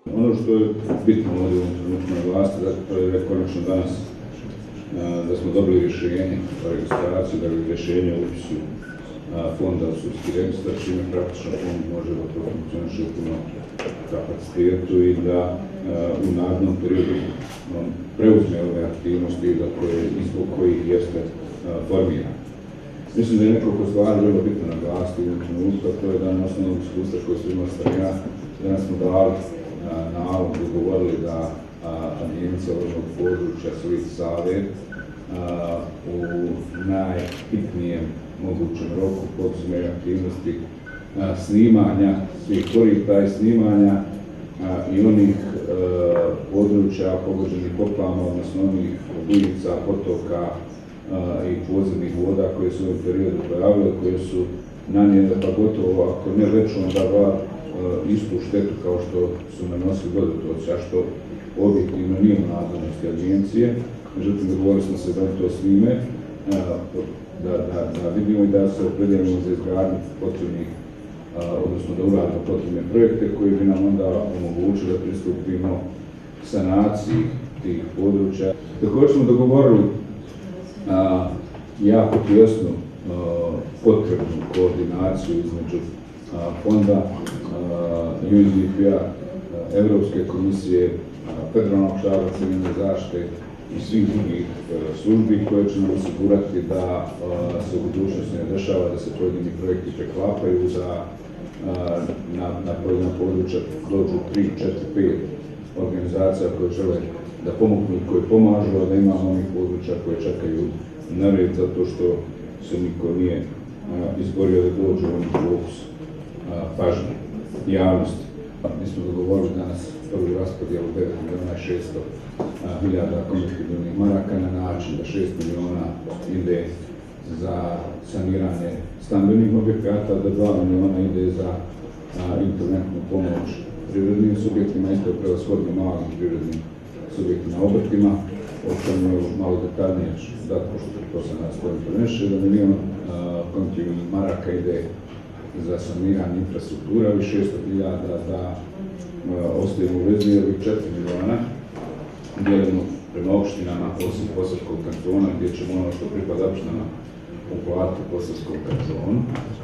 Ono što je bitno ovdje u ovom trenutku naglasiti, to je konačno danas da smo dobili rješenje o registraciji, dakle rješenje o upisu fonda u sudski registar, čime praktično fond može da profunkcioniše u punom kapacitetu i da u narednom periodu on preuzme ove aktivnosti ispod kojih jeste formiran. Mislim da je nekoliko stvari vrlo bitno naglasiti u ovom trenutku, a to je da na osnovu iskustva koje su imali sam ja, danas smo dali nalog i govorili da agencija ovog područja Svit Save u najhitnijem mogućem roku poduzme aktivnosti snimanja svih korita i snimanja i onih područja pogođenih poplavama, odnosno onih bujica, potoka i podzemnih voda koje su u ovom periodu pojavile, koje su nanijele pa gotovo, ako ne veću, onda istu štetu kao što su nanosili vodotoci, a što objektivno nije u nadležnosti agencije. Međutim, dogovorili smo se da to snime, da vidimo i da se opredijelimo za izgradnju potrebnih, odnosno da uradimo potrebne projekte koji bi nam onda omogućili da pristupimo sanaciji tih područja. Također smo dogovorili jako tjesnu potrebnu koordinaciju između fonda UNDP-a, Europske komisije, Federalnog štaba civilne zaštite i svih drugih službi koje će nam osigurati da se u budućnosti ne dešava, da se pojedini projekti preklapaju, da na pojedina područja dođu 3, 4, 5 organizacija koje žele da pomognu i koje pomažu, a da imamo onih područja koje čekaju na red zato što se niko nije izborio da dođe u fokus pažnje javnosti. Mi smo dogovorili danas prvu raspodjelu 9.600.000 konvertibilnih maraka na način da 6 miliona ide za saniranje stambenih objekata, da 2 miliona ide za interventnu pomoć privrednim subjektima, isto prevashodno malim privrednim subjektima, obrtima, o čemu je malo detaljnije dati, pošto to sam nas kojim preneše, da milion konvertibilnih maraka ide za saniranje infrastruktura, i 600.000 da ostavimo u rezervi 4 miliona, dijelimo prema opštinama osim Posavskog kantona, gdje ćemo ono što pripada opštinama uplatiti Posavskom kantonu,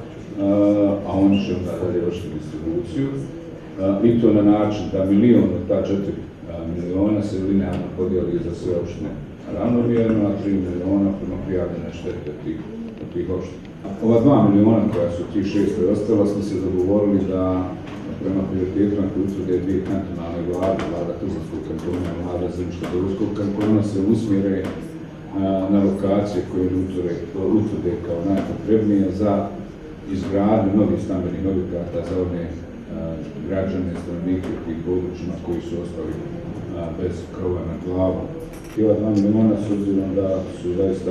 a oni će onda dalje vršiti distribuciju. I to na način da milion od ta 4 miliona se linearno podijeli za sve opštine ravnomjerno, a 3 miliona prema prijavljene štete od tih opština. Ova 2 miliona koja su tih 6 preostala smo se dogovorili da prema prioritetima koji utvrde dvije kantonalne vlade, vlada Tuzlanskog kantona i vlada Zrničko-Dobrskog kantona, se usmjere na lokacije koje utvrde kao najpotrebnije za izgradnju novih stambenih objekata za one građane, stanovnike u tih područjima koji su ostali bez krova nad glavom. I ova 2 miliona, s obzirom da su zaista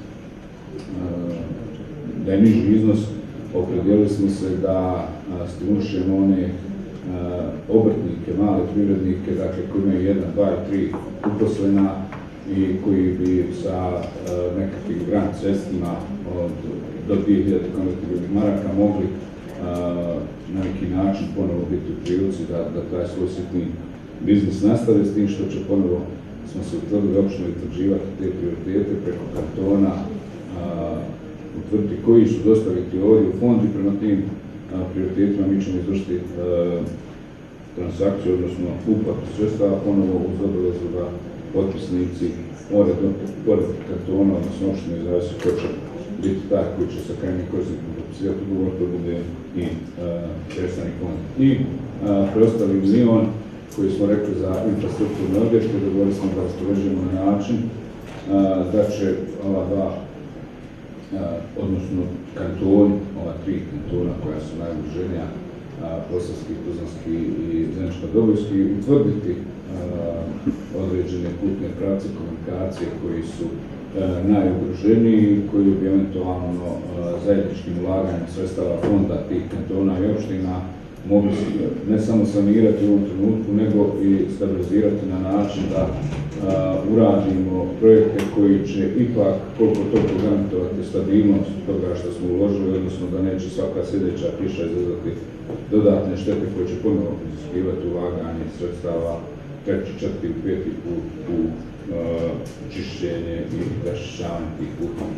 da je niži iznos, opredijelili smo se da stimulišemo one obrtnike, male privrednike, dakle koji imaju 1, 2 i 3 uposlena i koji bi sa nekakvim grant sredstvima do 2000 konvertibilnih maraka mogli na neki način ponovo biti u prilici da taj svoj sitni biznis nastave, s tim što će ponovo smo se utvrdili opštine utvrđivati te prioritete preko kantona, utvrditi koji su dostaviti ovdje u fond i prema tim prioritetima mi ćemo izvršiti transakciju, odnosno uplatu sredstava ponovo uz obavezu da potpisnici pored kantona, odnosno opštine, zavisi ko će biti taj koji će sa krajnjim korisnikom potpisivati ugovor, to bude i predstavnik fonda. I preostali milion koji smo rekli za infrastrukturne objekte, dogovorili smo da raspoređujemo na način da će ova dva, odnosno kantoni, ova 3 kantona koja su najugroženija, Posavski, Tuzlanski i Zrničko-Dobrski, utvrditi određene putne pravce komunikacije koji su najugroženiji, koji bi eventualno zajedničkim ulaganjem sredstava fonda tih kantona i opština mogli ne samo sanirati u ovom trenutku, nego i stabilizirati na način da uradimo projekte koji će ipak koliko toliko garantovati stabilnost toga što smo uložili, odnosno da neće svaka sljedeća kiša izazvati dodatne štete koje će ponovno iziskivati ulaganje sredstava treći, četvrti, peti put u čišćenje i raščišćavanje tih putnih